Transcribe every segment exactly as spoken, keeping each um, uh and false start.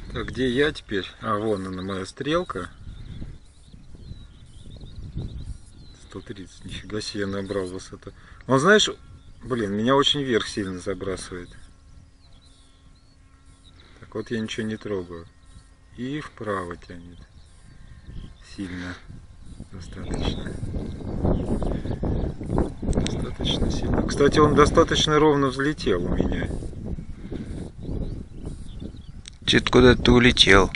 Так, где я теперь? А, вон она, моя стрелка. сто тридцать, нифига себе, я набрал высоту. Он, знаешь, блин, меня очень вверх сильно забрасывает. Так, вот я ничего не трогаю. И вправо тянет. Сильно. Достаточно. Достаточно сильно. Кстати, он достаточно ровно взлетел у меня. Че-то куда-то ты улетел.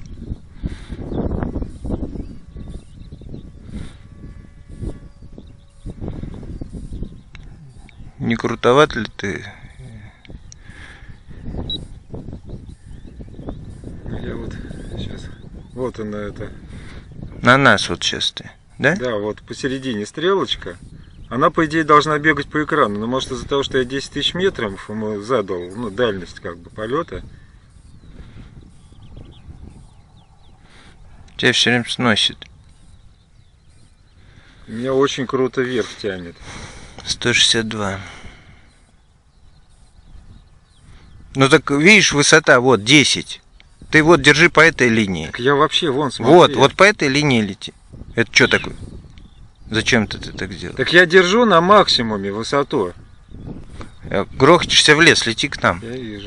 Не крутоват ли ты? Я вот сейчас... Вот она это. На нас вот сейчас ты, да? Да, вот посередине стрелочка. Она, по идее, должна бегать по экрану. Но может из-за того, что я десять тысяч метров ему задал, ну, дальность как бы полета. Тебя все время сносит. Меня очень круто вверх тянет. сто шестьдесят два. Ну так видишь, высота вот десять. Ты вот держи по этой линии. Так я вообще вон смотри. Вот, вот по этой линии лети. Это что такое? Зачем ты, ты так сделал? Так я держу на максимуме высоту. Грохнешься в лес, лети к нам. Я вижу.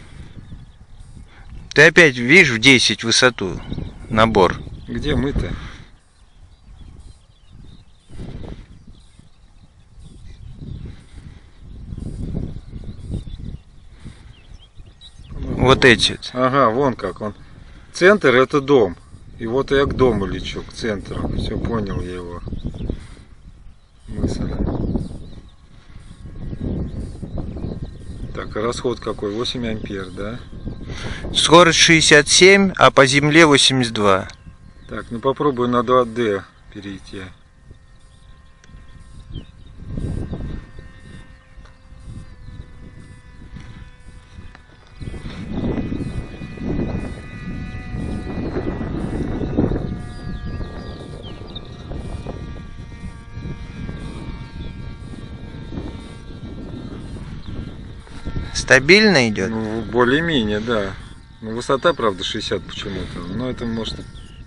Ты опять видишь в десять высоту набор. Где мы-то? Вот эти. Ага, вон как он. Центр это дом. И вот я к дому лечу, к центру. Все, понял я его мысль. Так, а расход какой? восемь ампер, да? Скорость шестьдесят семь, а по земле восемьдесят два. Так, ну попробую на два дэ перейти. Стабильно идет? Ну, более-менее, да. Ну, высота, правда, шестьдесят почему-то. Но это может...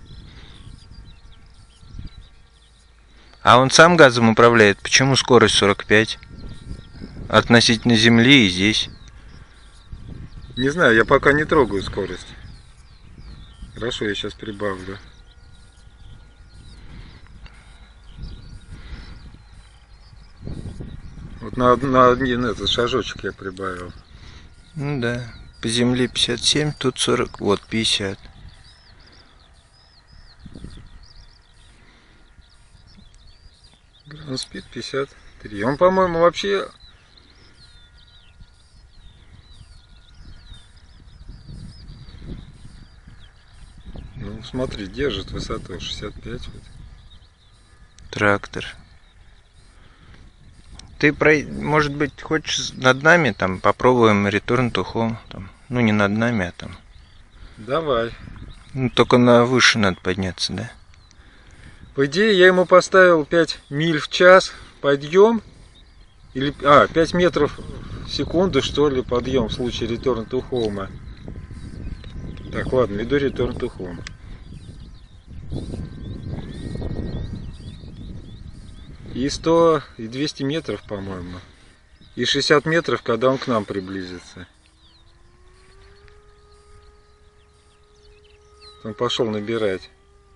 А он сам газом управляет? Почему скорость сорок пять? Относительно земли и здесь. Не знаю, я пока не трогаю скорость. Хорошо, я сейчас прибавлю. Вот на, на один этот шажочек я прибавил. Ну да. По земле пятьдесят семь, тут сорок, вот пятьдесят. Ground speed пятьдесят три. Он, по-моему, вообще... Ну, смотри, держит высоту шестьдесят пять. Вот. Трактор. Ты, про... может быть, хочешь над нами, там, попробуем return to home, там, ну, не над нами, а там. Давай. Ну, только на выше надо подняться, да? По идее, я ему поставил пять миль в час подъем. Или, а, пять метров в секунду, что ли, подъем в случае return to home. Так, ладно, веду return to home. И сто, и двести метров, по-моему. И шестьдесят метров, когда он к нам приблизится. Он пошел набирать.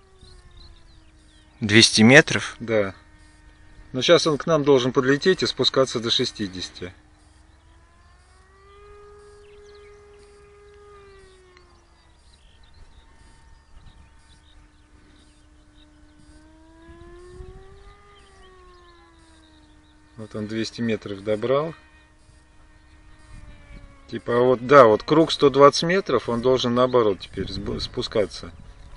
двести метров? Да. Но сейчас он к нам должен подлететь и спускаться до шестидесяти. Вот он двести метров добрал. Типа вот, да, вот круг сто двадцать метров, он должен наоборот теперь спускаться.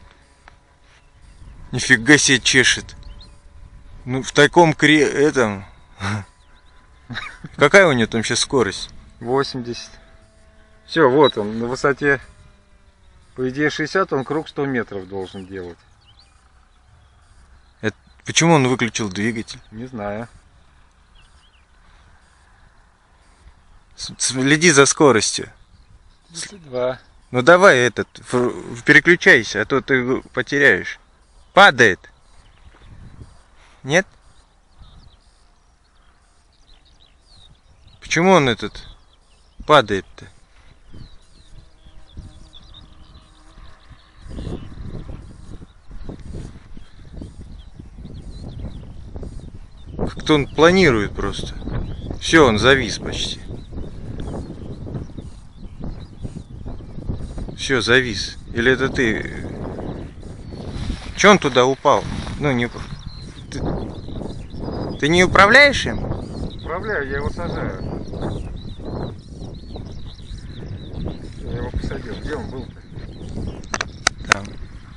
Нифига себе чешет. Ну, в таком кре... этом... Какая у него там сейчас скорость? восемьдесят. Все, вот он, на высоте, по идее, шестьдесят, он круг сто метров должен делать. Это... Почему он выключил двигатель? Не знаю. Следи за скоростью. тридцать два. Ну давай этот, в- переключайся, а то ты потеряешь. Падает. Нет? Почему он этот падает-то? Кто он планирует просто. Все, он завис почти. Все, завис. Или это ты? Че он туда упал? Ну не. Ты, ты не управляешь им? Управляю, я его сажаю. Я его посадил. Где он был-то? Там.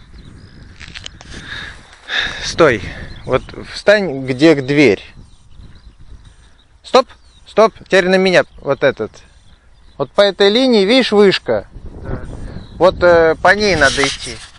Стой. Вот встань, где к дверь. Стоп, стоп, теперь на меня вот этот. Вот по этой линии, видишь, вышка. Да. Вот э, по ней надо идти.